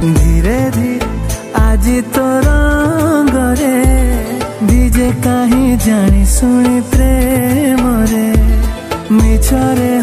धीरे धीरे आज तो रंगरे विजे कहीं जानी शुणी प्रेम रे मिछरे